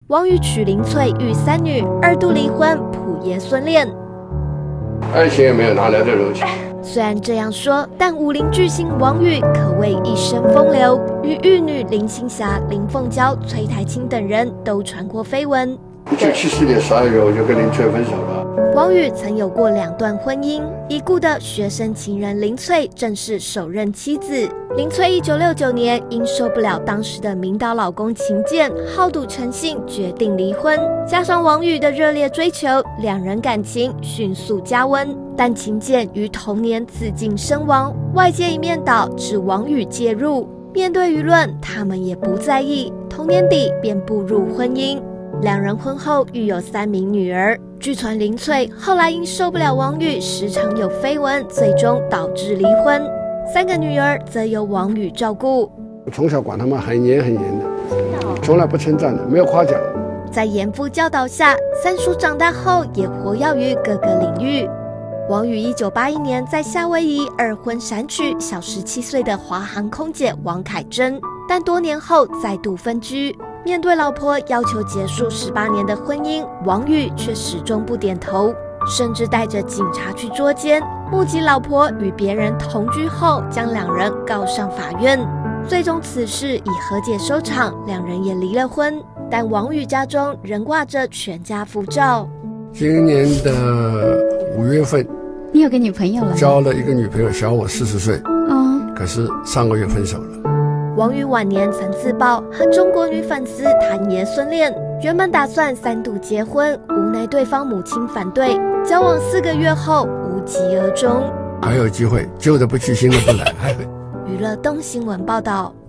王宇娶林翠育3女，2度离婚，普爷孙恋。 爱情也没有哪来的柔情。 虽然这样说，但武林巨星王宇可谓一生风流，与玉女林青霞、林凤娇、崔苔菁等人都传过绯闻。 1974年12月，我就跟林翠分手了。 王宇曾有过2段婚姻，已故的学生情人林翠正是首任妻子。林翠1969年因受不了当时的名导老公秦健好赌成性，决定离婚。加上王宇的热烈追求，2人感情迅速加温。但秦健于同年自尽身亡，外界一面倒指王宇介入。面对舆论，他们也不在意。同年底便步入婚姻。2人婚后育有3名女儿。据传林翠后来因受不了王宇时常有绯闻，最终导致离婚。3个女儿则由王宇照顾。 我从小管他们很严很严的，从来不称赞的，没有夸奖。 在严父教导下，三叔长大后也活跃于各个领域。王宇1981年在夏威夷2婚闪娶小17岁的华航空姐王凯珍，但多年后再度分居。面对老婆要求结束18年的婚姻，王宇却始终不点头，甚至带着警察去捉奸，目击老婆与别人同居后，将2人告上法院。最终此事以和解收场，2人也离了婚。但王宇家中仍挂着全家福照。 今年的5月份， 你有个女朋友了吗？ 交了一个女朋友，小我40岁。可是上个月分手了。 王宇晚年曾自曝和中国女粉丝谈爷孙恋，原本打算3度结婚，无奈对方母亲反对，交往4个月后无疾而终。 还有机会，旧的不去，新的不来。 娱乐动新闻报道。